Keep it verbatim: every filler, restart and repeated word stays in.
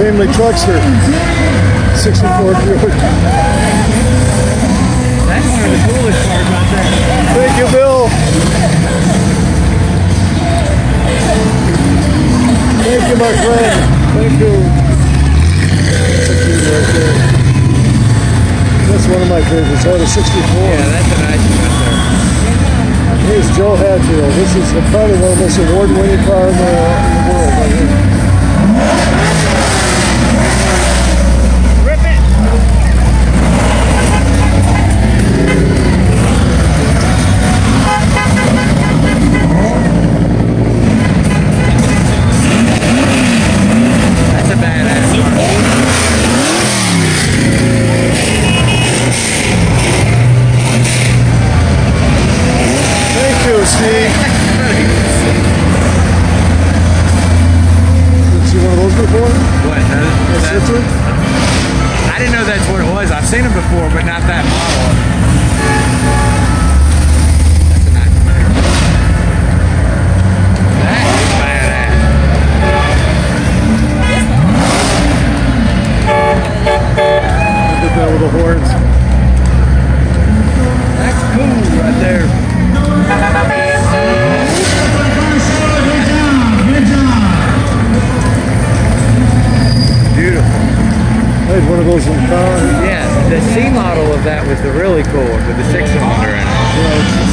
family truckster. sixty-four Buick. That's one of the coolest cars out there. Thank you, Bill. Thank you, my friend. Thank you. That's a cute right there. That's one of my favorites. Oh, the sixty-four. Yeah, that's a nice one right there. Here's Joe Hatfield. This is the, probably one of the most award-winning car in the, in the world right here. Rip it! That's a badass car. Steve. Did you see one of those before? What? That, that, I didn't know that's what it was. I've seen them before, but not that model. That's a nice car. That is badass. Look at that with the horns. That's cool right there. Beautiful. I had one of those in the car. Yeah, the C model of that was the really cool one with the six cylinder in it. Yeah,